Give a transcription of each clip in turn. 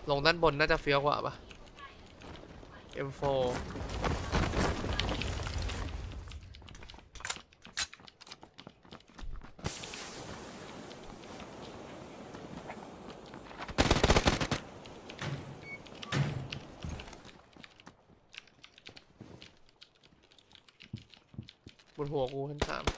ลงด้านบนน่าจะเฟี้ยวกว่าปะ M4 บนหัวกูชั้น 3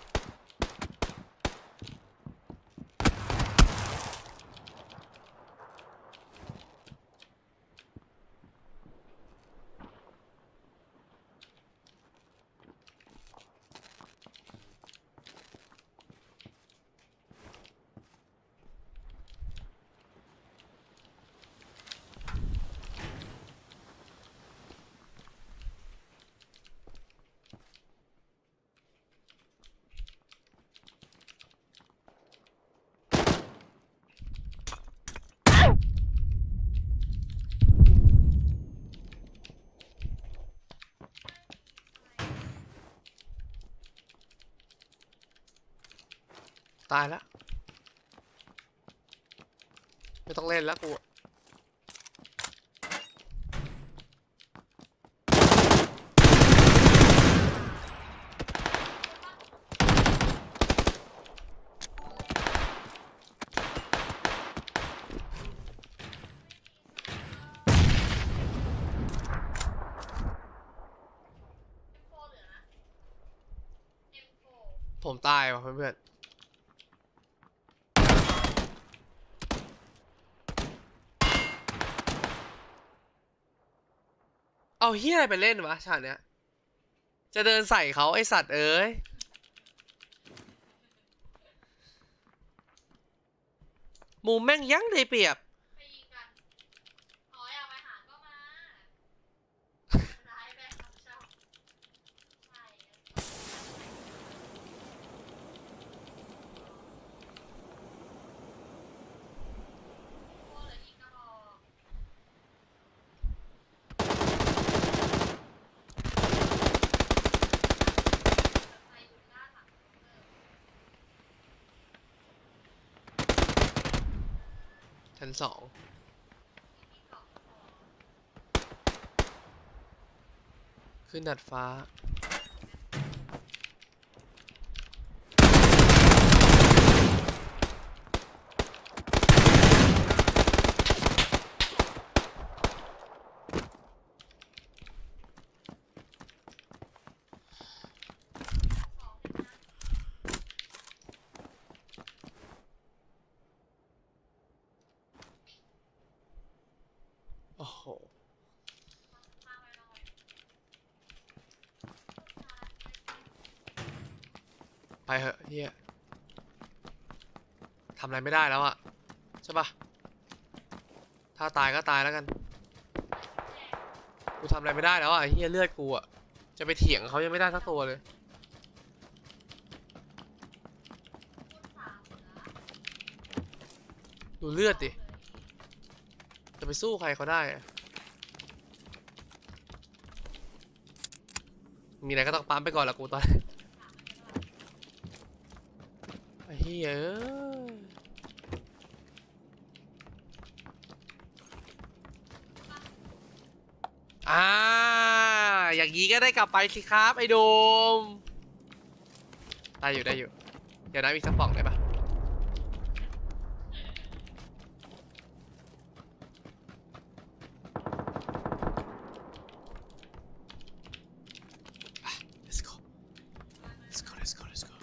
ตายแล้วไม่ต้องเล่นแล้วกูผมตายว่ะเพื่อนๆเอาเฮียอะไรไปเล่นวะฉากเนี้ยจะเดินใส่เขาไอสัตว์เอ้ยมุมแม่งยังได้เปรียบชั้น 2ขึ้นดาดฟ้าโอ้โหไปเหอะเฮียทำอะไรไม่ได้แล้วอะใช่ปะถ้าตายก็ตายแล้วกันกูทำอะไรไม่ได้แล้วอะเฮียเลือดกูอะจะไปเถียงเขายังไม่ได้สักตัวเลยดูเลือดดิจะไปสู้ใครเขาได้อะมีอะไรก็ต้องปั๊มไปก่อนละกูตอนไอ้เฮียเอ้ยอย่างนี้ก็ได้กลับไปสิครับไอ้โดมได้อยู่ได้อยู่เดี๋ยวนะมีสักป่องได้ปะlet's go let's go let's go let's go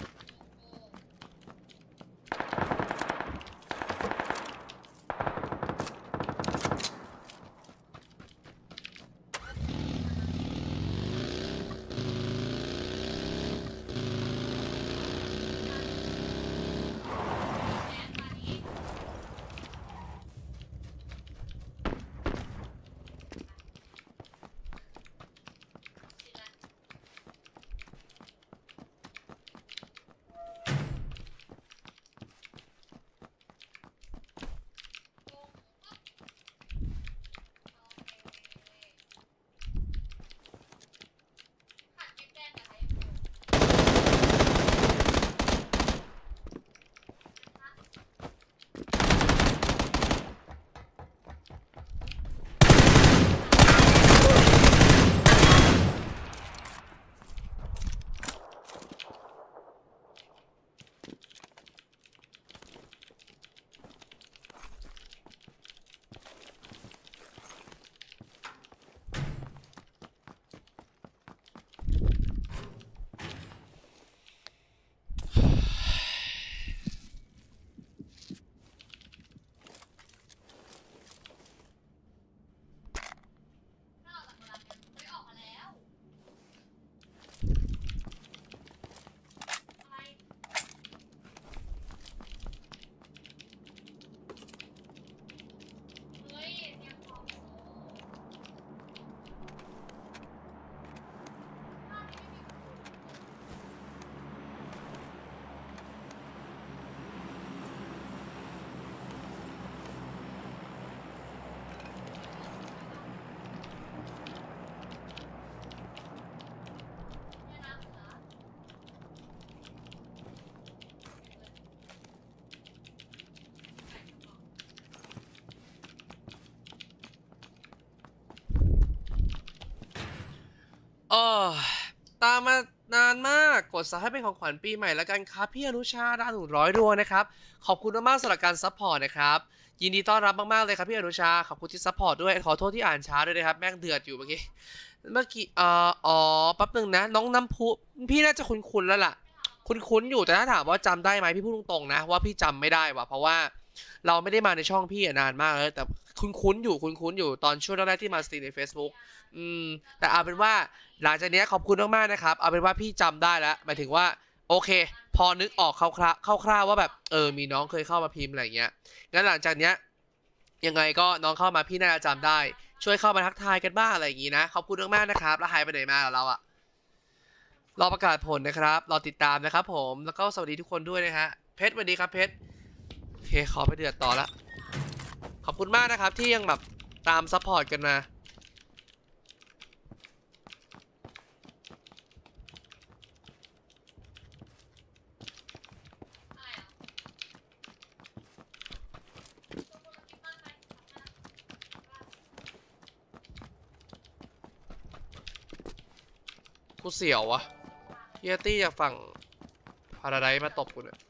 ตามมานานมากกดซับให้เป็นของขวัญปีใหม่แล้วกันครับพี่อนุชาดาว100ดวงนะครับขอบคุณมากๆสำหรับการซัพพอร์ตนะครับยินดีต้อนรับมากๆเลยครับพี่อนุชาขอบคุณที่ซัพพอร์ตด้วยขอโทษที่อ่านช้าด้วยนะครับแม่งเดือดอยู่เมื่อกี้อ๋อแป๊บนึงนะน้องน้ำพุพี่น่าจะคุ้นๆแล้วล่ะคุ้นๆอยู่แต่ถ้าถามว่าจำได้ไหมพี่พูดตรงๆนะว่าพี่จำไม่ได้ว่ะเพราะว่าเราไม่ได้มาในช่องพี่นานมากแล้วแต่คุ้นๆอยู่ตอนช่วงแรกๆที่มาสตรีมใน Facebook อืมแต่เอาเป็นว่าหลังจากนี้ขอบคุณมากๆนะครับเอาเป็นว่าพี่จำได้แล้วหมายถึงว่าโอเคพอนึกออกคร่าวๆว่าแบบมีน้องเคยเข้ามาพิมพ์อะไรเงี้ยงั้นหลังจากเนี้ยยังไงก็น้องเข้ามาพี่น่าจะจำได้ช่วยเข้ามาทักทายกันบ้างอะไรอย่างงี้นะขอบคุณมากๆนะครับแล้วหายไปไหนมาเราอะรอประกาศผลนะครับรอติดตามนะครับผมแล้วก็สวัสดีทุกคนด้วยนะฮะเพชรสวัสดีครับเพชรโอเคขอไปเดือดต่อละขอบคุณมากนะครับที่ยังแบบตามซัพพอร์ตกันมากูเสียววะเฮียตี้จากฝั่งพาราไดซ์มาตบกูเนี่ย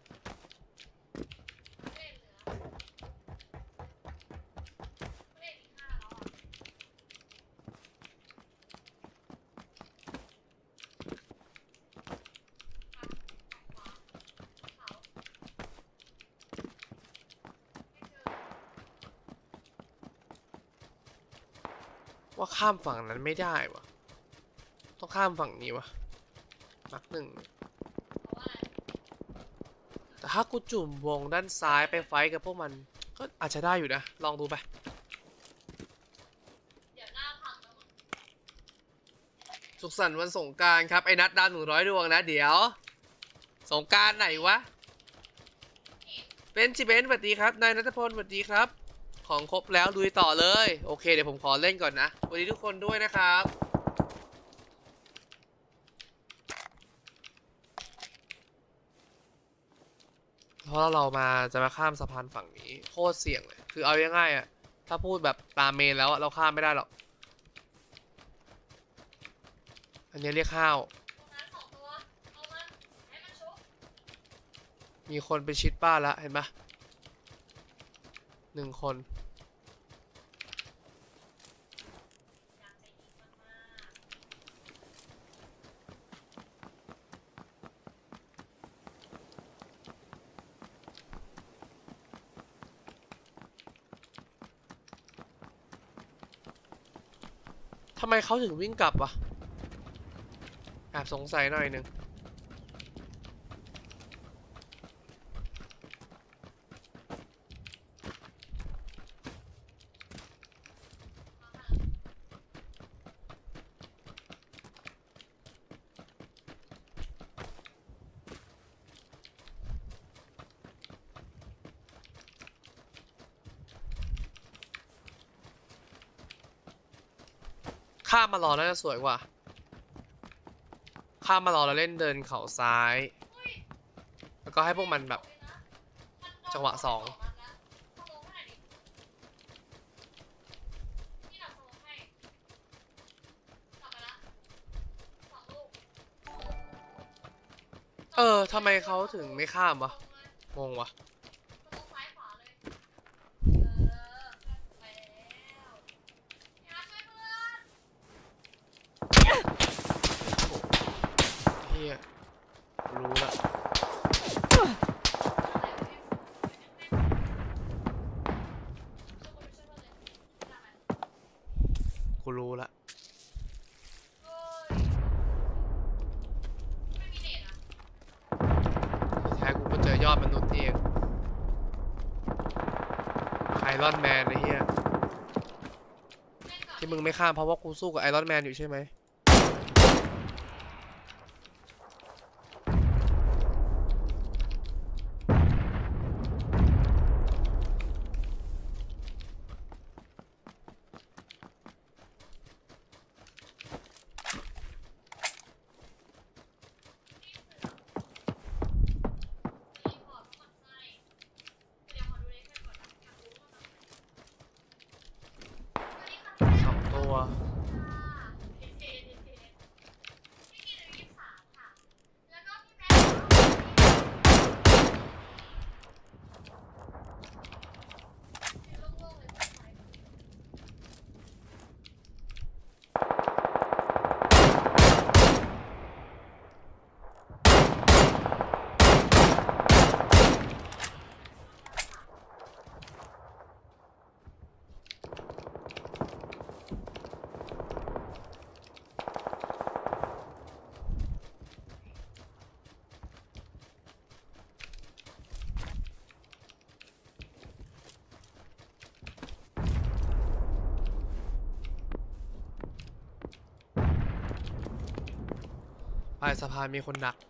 ว่าข้ามฝั่งนั้นไม่ได้วะต้องข้ามฝั่งนี้วะมักหนึ่งแต่ถ้ากูจุ่มวงด้านซ้ายไปไฟกับพวกมันก็อาจจะได้อยู่นะลองดูไปสุขสันต์วันสงกรานต์ครับไอ้นัดดาว100ดวงนะเดี๋ยวสงกรานต์ไหนวะเป็นจิเบนสวัสดีครับนายนัทพลสวัสดีครับของครบแล้วลุยต่อเลยโอเคเดี๋ยวผมขอเล่นก่อนนะสวัสดีทุกคนด้วยนะครับเพราะเราจะมาข้ามสะพานฝั่งนี้โคตรเสี่ยงเลยคือเอาง่ายๆอะถ้าพูดแบบตามเมนแล้วเราข้ามไม่ได้หรอกอันนี้เรียกข้าวมีคนไปชิดบ้านแล้วเห็นปะ1 คนทำไมเขาถึงวิ่งกลับวะแอบสงสัยหน่อยหนึ่งข้ามมารอน่าจะสวยกว่าข้ามมารอแล้วเล่นเดินเข่าซ้ายแล้วก็ให้พวกมันแบบจังหวะ2ทำไมเขาถึงไม่ข้ามวะงงวะเฮียรู้ละกูรู้ละสุดท้ายกูก็เจอยอดมนุษย์เองไอรอนแมนไอ้เฮียที่มึงไม่ข้ามเพราะว่ากูสู้กับไอรอนแมนอยู่ใช่ไหม2 ตัวปลายสะพานมีคนดัก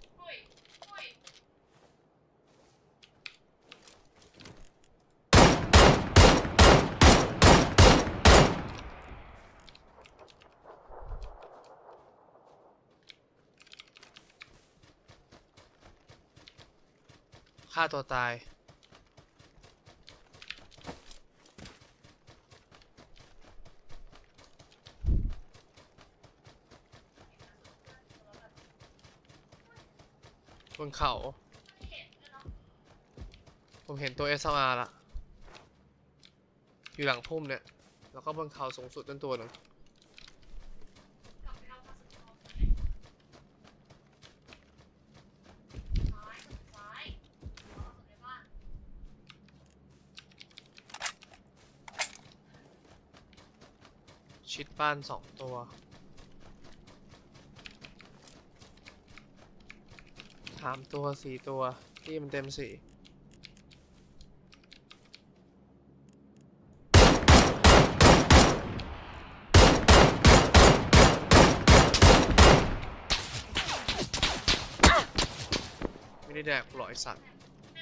ฆ่าตัวตายบนเขาผมเห็นตัว SLR ละอยู่หลังพุ่มเนี่ยแล้วก็บนเขาสูงสุดนั่นตัวหนึ่งชิดบ้าน2 ตัว3 ตัว 4 ตัวที่มันเต็ม4ไม่ได้แดกหรอไอสัตว์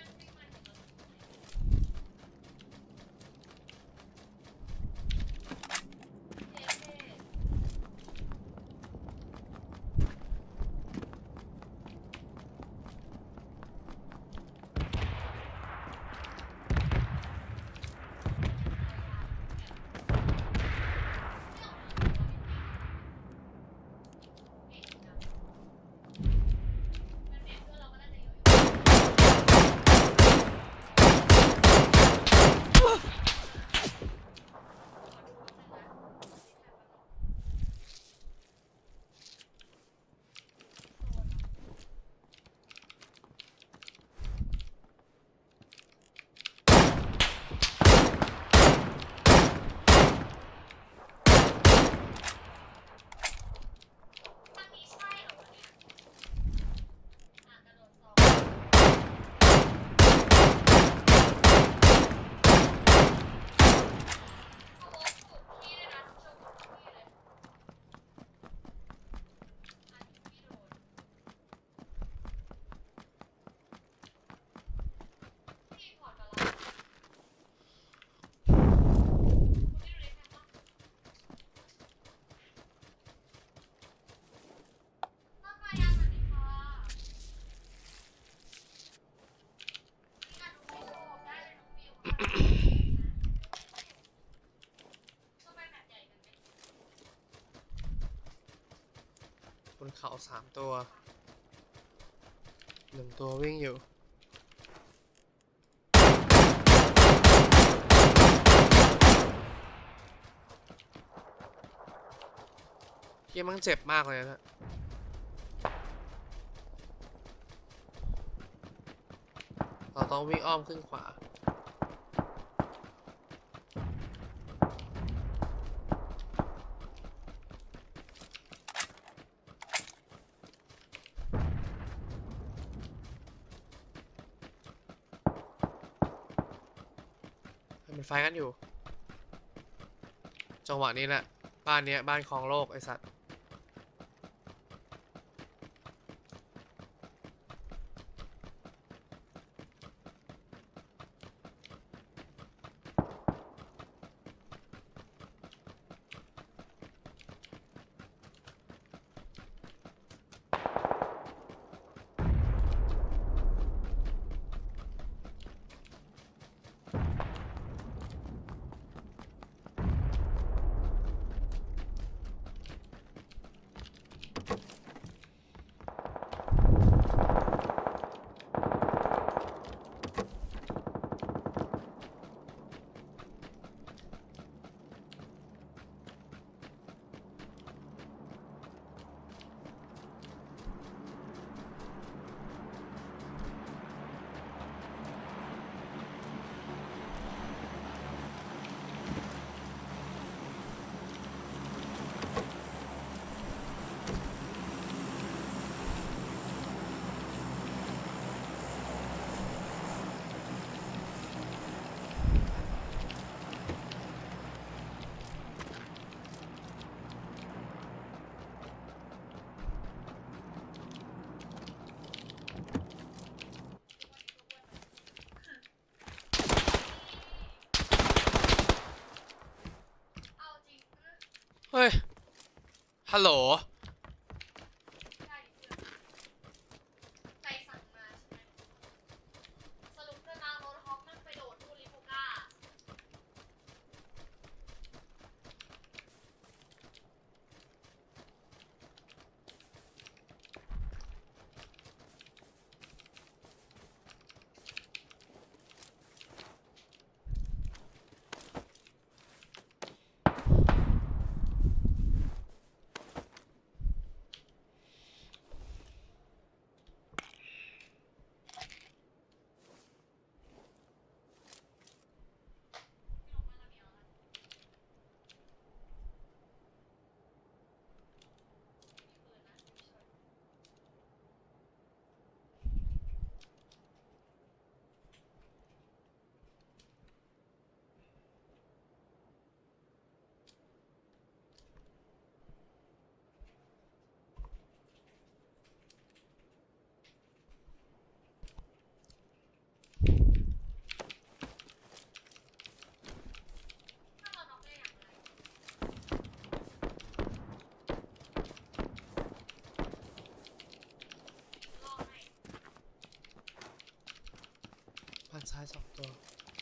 บนเขา3 ตัว1 ตัววิ่งอยู่เหี้ยมันเจ็บมากเลยนะเราต้องวิ่งอ้อมขึ้นขวามันไฟกันอยู่จังหวะนี้แหละบ้านเนี้ยบ้านครองโลกไอสัตว์ฮัลโหลบ้านซ้าย2 ตัว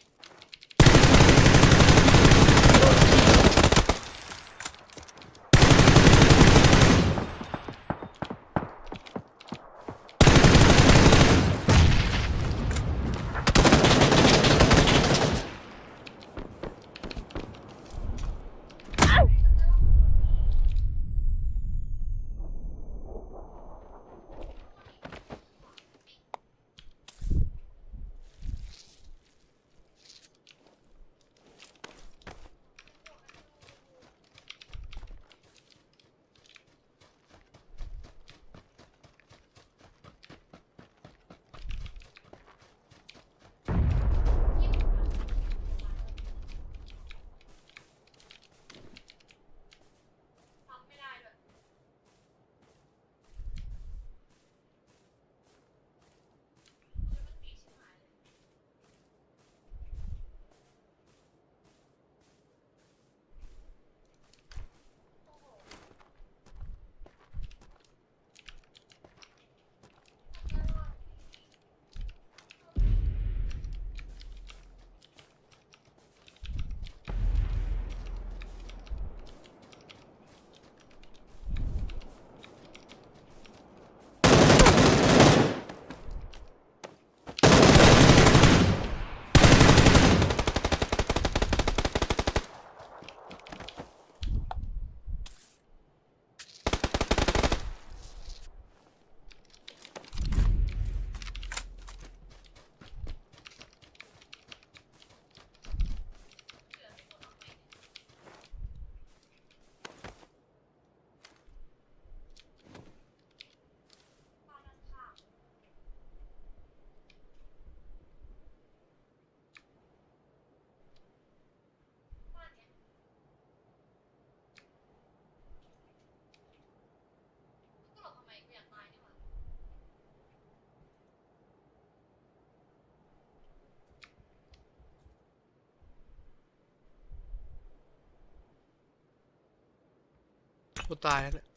กูตายแล้วเนี่ย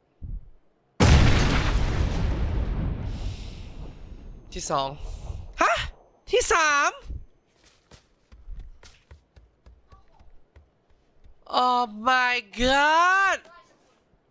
ที่2ฮะที่3 Oh my god